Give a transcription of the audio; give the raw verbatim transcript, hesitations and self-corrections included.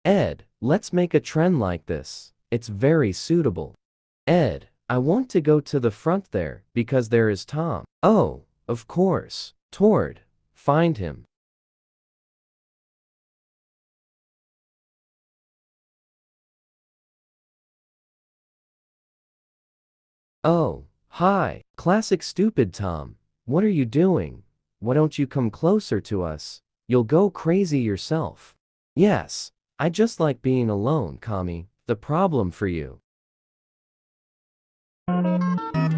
Ed, let's make a trend like this. It's very suitable. Ed, I want to go to the front there, because there is Tom. Oh, of course. Tord, find him. Oh, hi. Classic stupid Tom. What are you doing? Why don't you come closer to us? You'll go crazy yourself. Yes, I just like being alone, Kami. The problem for you.